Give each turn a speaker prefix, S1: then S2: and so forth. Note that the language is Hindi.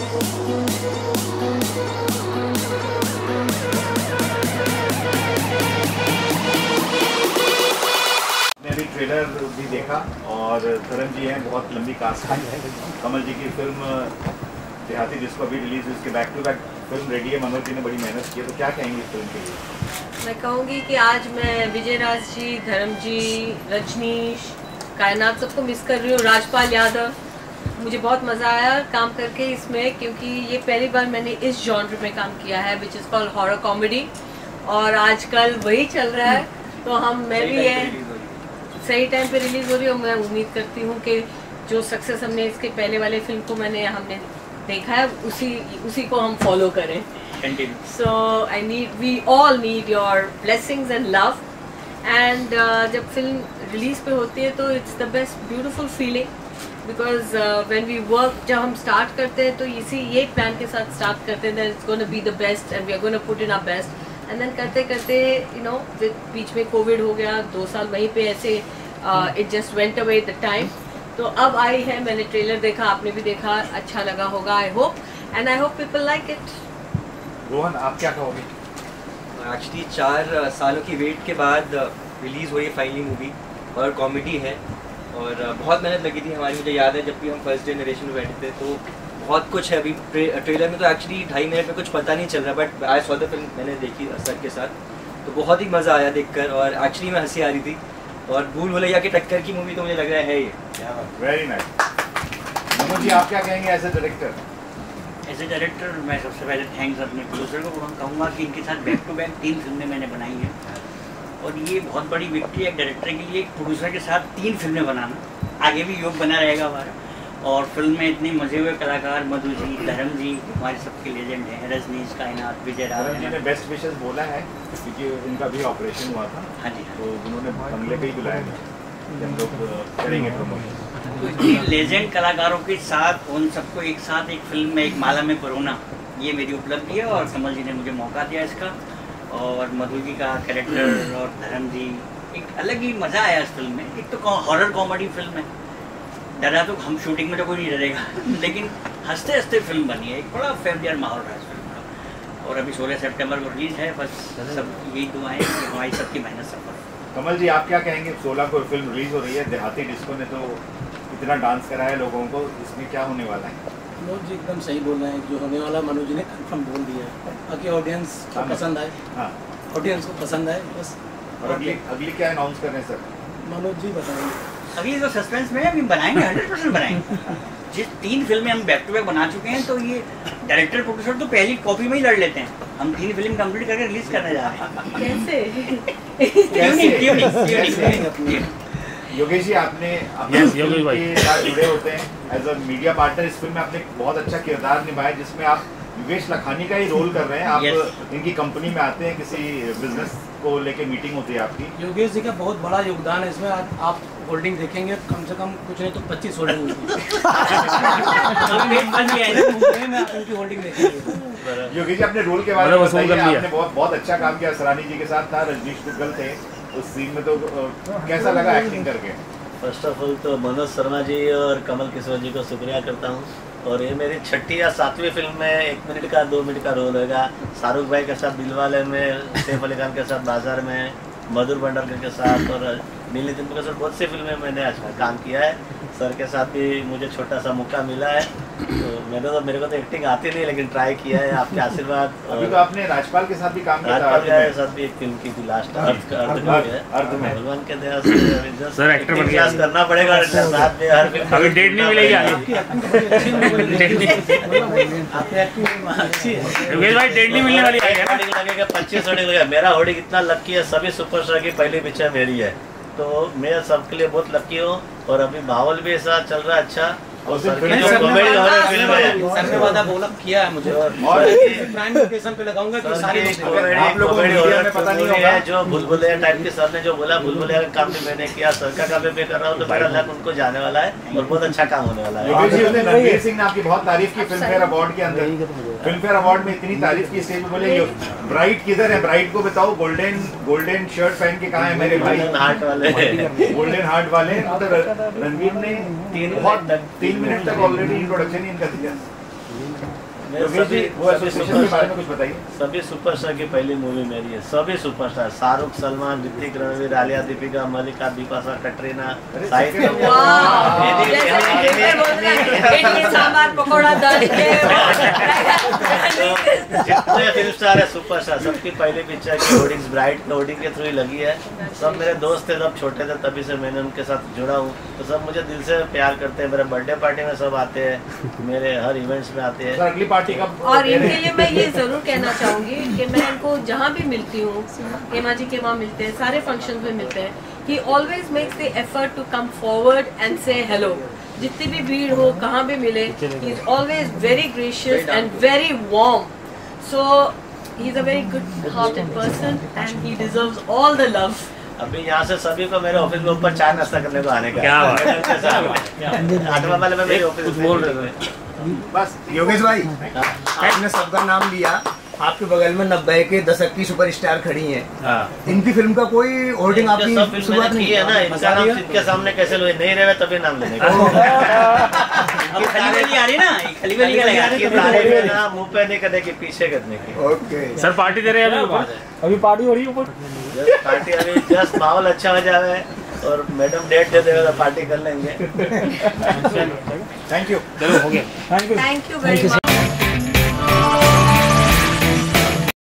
S1: अभी ट्रेलर भी देखा और धर्म जी हैं, बहुत लंबी कास्ट है। कमल जी की फिल्म देहाती जिसको अभी रिलीज हुई, उसके back to back film ready है। मनोज जी ने बड़ी मेहनत की है, तो क्या कहेंगे इस फिल्म के लिए?
S2: मैं कहूँगी कि आज मैं विजय राज जी, धर्म जी, रजनीश, कायनात सबको मिस कर रही हूँ, राजपाल यादव। मुझे बहुत मज़ा आया काम करके इसमें, क्योंकि ये पहली बार मैंने इस जॉनर में काम किया है which is called horror comedy, और आजकल वही चल रहा है। तो मैं भी है सही टाइम पे रिलीज़ हो रही है, और मैं उम्मीद करती हूँ कि जो सक्सेस हमने इसके पहले वाले फिल्म को हमने देखा है उसी को हम फॉलो करें। So we all need your blessings and love, and जब फिल्म रिलीज पे होती है तो it's the best beautiful feeling, because when we work, जब हम स्टार्ट करते हैं तो ये प्लान के साथ स्टार्ट करते हैं that it's going to be the best and we are going to put in our best, and then करते करते बीच में कोविड हो गया, 2 साल वहीं पे ऐसे it just went away the time। तो अब आई है, मैंने ट्रेलर देखा, आपने भी देखा, अच्छा लगा होगा I hope, and I hope people like it.
S1: Rohan, आप क्या कहोगे?
S3: एक्चुअली 4 सालों की वेट के बाद रिलीज़ हुई फाइनली मूवी, और कॉमेडी है, और बहुत मेहनत लगी थी हमारी। मुझे याद है जब भी हम फर्स्ट डे नरेशन में बैठे थे तो बहुत कुछ है। अभी ट्रेलर में तो एक्चुअली 2.5 मिनट में कुछ पता नहीं चल रहा, but I saw the film, मैंने देखी सर के साथ, तो बहुत ही मज़ा आया देखकर, और एक्चुअली में हंसी आ रही थी। और भूल भुलैया की टक्कर की मूवी तो मुझे लग रहा है ये।
S1: Very nice. मनोज जी, आप क्या कहेंगे as a director?
S4: As a director मैं सबसे पहले थैंक्स अपने प्रोड्यूसर को कहूँगा कि इनके साथ बैक टू बैक 3 फिल्में मैंने बनाई हैं, और ये बहुत बड़ी विक्ट्री है एक डायरेक्टर के लिए, एक प्रोड्यूसर के साथ 3 फिल्में बनाना। आगे भी योग बना रहेगा हमारा, और फिल्म में इतने मजे हुए कलाकार, मधु जी, धर्म जी हमारे सबके लेजेंड हैं, रजनीश, कायनात, विजय राज
S1: जी ने बेस्ट विशेस बोला है, क्योंकि उनका भी ऑपरेशन हुआ था।
S4: हाँ जी,
S1: तो उन्होंने बंगले पे ही बुलाया था, हम लोग करेंगे प्रमोशन।
S4: तो इतने लेजेंड कलाकारों के साथ उन सबको एक साथ एक फिल्म में, एक माला में परोना, ये मेरी उपलब्धि है, और कमल जी ने मुझे मौका दिया इसका, और मधु जी का कैरेक्टर और धर्म जी, एक अलग ही मज़ा आया इस फिल्म में। एक तो हॉरर कॉमेडी फिल्म है, डरा तो हम शूटिंग में तो कोई नहीं डरेगा लेकिन हंसते हंसते फिल्म बनी है, एक बड़ा फेमिलियर माहौल रहा है इस फिल्म का, और अभी 16 सितंबर को रिलीज है। बस सब यही दुआएं कि हमारी सबकी मेहनत सफल हो।
S1: कमल जी, आप क्या कहेंगे? 16 को फिल्म रिलीज हो रही है, देहाती डिस्को ने तो इतना डांस कराया लोगों को, इसमें क्या होने वाला है?
S5: मनोज जी एकदम सही बोल रहे हैं, जो होने वाला मनोज जी ने कंफर्म बोल दिया है, ताकि ऑडियंस को पसंद आए। हाँ, ऑडियंस को पसंद आए बस।
S1: और अगली क्या अनाउंस कर रहे हैं सर?
S5: मनोज जी बताएंगे।
S4: अभी तो सस्पेंस में अभी बनाएंगे, 100% बनाएंगे। जिस 3 फिल्में हम बैक टू बैक बना चुके हैं, तो ये डायरेक्टर प्रोड्यूसर तो पहली कॉपी में ही लड़ लेते हैं। हम 3 फिल्म कंप्लीट करके रिलीज करने जा रहे हैं।
S2: कैसे?
S1: योगेश जी, आपने के साथ जुड़े होते हैं एज अ मीडिया पार्टनर। इस फिल्म में आपने बहुत अच्छा किरदार निभाया, जिसमें आप योगेश लखानी का ही रोल कर रहे हैं। आप इनकी कंपनी में आते हैं, किसी बिजनेस को लेके मीटिंग होती है आपकी।
S5: योगेश जी का बहुत बड़ा योगदान है इसमें। आप होल्डिंग देखेंगे, कम से कम कुछ नहीं तो 25 होल्डिंग उनकी होल्डिंग देखेंगे।
S1: योगेश जी, अपने रोल के बारे में बताइए। आपने बहुत अच्छा काम किया, सरानी जी के साथ था, रजनीश दुग्गल थे उस सीन में, तो कैसा लगा एक्टिंग करके?
S6: फर्स्ट ऑफ ऑल तो मनोज शर्मा जी और कमल किशोर जी को शुक्रिया करता हूँ, और ये मेरी 6ठी या 7वीं फिल्म में 1 मिनट का 2 मिनट का रोल होगा। शाहरुख भाई के साथ दिलवाले में, सैफ अली खान के साथ बाजार में, मधुर भंडारकर के साथ, और नील नितिन के साथ बहुत सी फिल्में मैंने आज काम किया है। सर के साथ भी मुझे छोटा सा मौका मिला है, तो मेरे को तो एक्टिंग आती नहीं, लेकिन ट्राई किया है, आपके आशीर्वाद।
S1: अभी तो आपने राजपाल के साथ भी काम किया था।
S6: राजपाल के साथ भी एक फिल्म की थी, लास्ट अर्थ में, भगवान के दया से सर एक्टर बन गया, करना पड़ेगा साथ में हर फिल्म। अभी डेट नहीं मिलेगी आगे, आपकी एक्टिंग अच्छी है योगेश भाई, डेट नहीं मिलने वाली है। लगेगा 25 होर्डिंग लगेगा। मेरा होर्डिंग इतना लकी है, सभी सुपरस्टार की पहली पिक्चर मेरी है, तो मैं सबके लिए बहुत लकी हूँ। और अभी बावल भी ऐसा चल रहा है अच्छा, और सर की जो कॉमेडी हॉरर फिल्म है,
S5: सर ने वादा बोला किया है मुझे, और प्राइम लोकेशन पे लगाऊंगा कि सारी
S1: आप लोगों को मीडिया में पता नहीं होगा,
S6: जो भूलभुलैया टाइप के सर ने जो बोला, भूलभुलैया का काम भी मैंने किया, सर का काम भी मैं कर रहा हूँ, तो मेरा लक उनको जाने वाला है, और बहुत अच्छा काम होने वाला है।
S1: रणवीर सिंह ने आपकी बहुत तारीफ की फिल्म फेयर अवार्ड के अंदर, फिल्म फेयर अवार्ड में इतनी तारीफ की, स्टेज पे बोले ब्राइट किधर है, ब्राइट को बताओ, गोल्डन शर्ट पहन के कहाँ है मेरे भाई,
S6: हार्ट वाले,
S1: गोल्डन हार्ट वाले। रणवीर ने 3 मिनट तक ऑलरेडी इंट्रोडक्शन ही इनका दिया। सभी
S6: सुपरस्टार की पहली मूवी मेरी है। सभी सुपरस्टार, शाहरुख, सलमान, ऋतिक, रणवीर, आलिया, दीपिका, मलिका, बिपाशा, कटरीना, जितने फिल्म स्टार है सुपरस्टार, सबकी पहली पिक्चर की होर्डिंग्स ब्राइट के होर्डिंग के थ्रू ही लगी है। सब मेरे दोस्त थे, जब छोटे थे तभी से मैंने उनके साथ जुड़ा हूँ, तो सब मुझे दिल से प्यार करते हैं। मेरे बर्थडे पार्टी में सब आते हैं, मेरे हर इवेंट्स में आते हैं।
S1: अगली पार्टी कब?
S2: और इनके लिए मैं ये जरूर कहना चाहूंगी कि मैं इनको जहाँ भी मिलती हूँ, हेमा जी के वहाँ मिलते हैं, सारे फंक्शंस में मिलते हैं, he always makes the effort to come forward and say hello. जितनी भी भीड़ हो, कहाँ भी मिले, he is always very gracious and very warm. So he is a very good hearted person and he deserves all the love.
S6: अभी यहाँ से सभी को मेरे ऑफिस में ऊपर चाय नाश्ता करने को आने का। क्या बात है। 8वां वाले में मेरे ऑफिस बोल रहे थे।
S7: बस योगेश भाई, आपने सबका नाम लिया, आपके बगल में 90 के दशक की सुपरस्टार खड़ी हैं। इनकी फिल्म का कोई होर्डिंग आपकी शुरुआत नहीं
S6: है ना? इनका नाम इनके सामने कैसे लोग नहीं रहे तभी नाम लेने का।
S4: खली आ रही ना, खली वाली
S6: ना मुंह पे नहीं करने की, पीछे करने की।
S7: ओके
S8: सर, पार्टी दे रहे हैं अभी पार्टी हो रही है ऊपर।
S6: पार्टी अभी जस्ट माहौल अच्छा हो जाए और मैडम डेट दे देगा तो पार्टी कर लेंगे।
S1: Thank you.
S8: चलो हो गया।
S2: Thank you very much.